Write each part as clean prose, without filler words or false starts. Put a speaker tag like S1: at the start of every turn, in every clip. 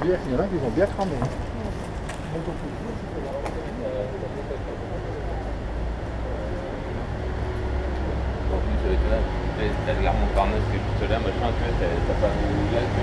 S1: relief, il y en a qui vont bien cramer.
S2: T'as de l'arme Montparnasse qui est juste là, machin, tu vois, t'as pas là, tu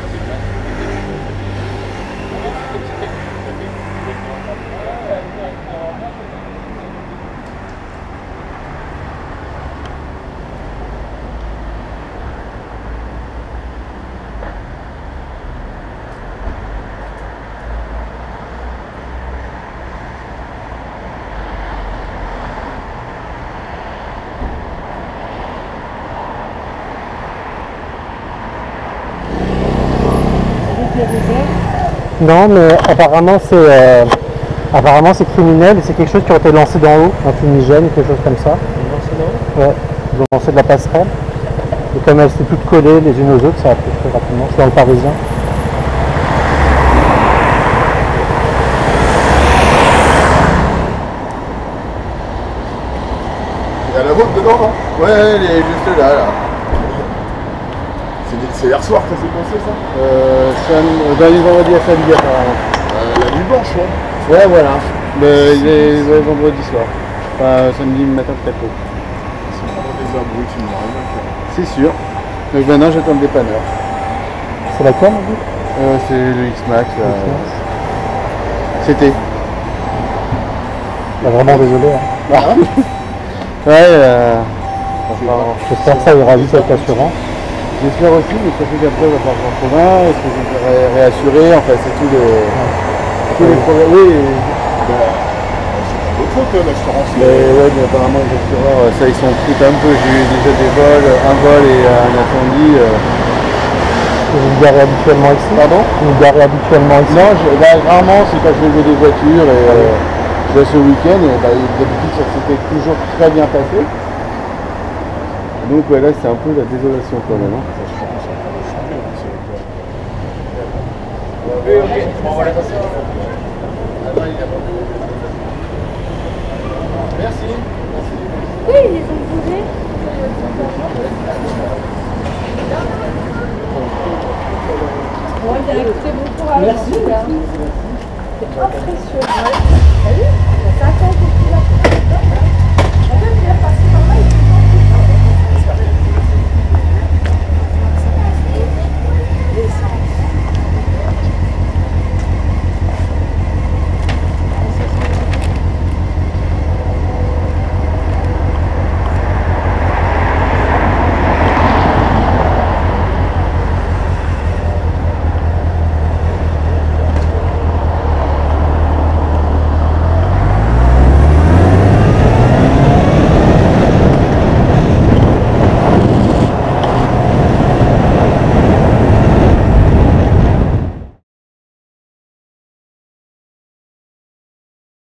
S3: Non, mais apparemment c'est criminel et c'est quelque chose qui aurait été lancé d'en haut, un fumigène, quelque chose comme ça. Ouais, ils ont lancé de la passerelle. Et comme elles étaient toutes collées les unes aux autres, ça a pris très rapidement. C'est dans le Parisien.
S1: Il y a la vôtre dedans, non? Ouais, elle est juste là. C'est hier soir que ça s'est passé, ça?
S3: Dernier vendredi à samedi apparemment.
S1: La nuit blanche, ouais.
S3: Ouais, voilà. Il est vendredi soir. Enfin, samedi matin peut-être tôt.
S1: C'est vraiment des abrutis, tu me rien à faire.
S3: C'est sûr. Donc maintenant j'attends le dépanneur. C'est laquelle en fait? C'est le X-Max. C'était. Vraiment désolé. Hein. Ouais, j'espère que ça ira vite avec l'assurance. J'espère aussi, mais surtout qu'après on va faire en commun, est-ce que je vais réassurer, enfin c'est tous les problèmes. Oui,
S1: c'est pas votre faute, l'assurance.
S3: mais ouais, mais apparemment les assureurs, ça ils sont foutent un peu. J'ai eu déjà des vols, un vol et un incendie. Vous vous garez habituellement ici? Pardon? Vous vous garez habituellement ici? Non, rarement c'est quand je vais louer des voitures et je vais ce week-end et d'habitude ça s'était toujours très bien passé. Donc ouais, là c'est un peu la désolation quand même. Hein.
S2: ok. Bon, voilà.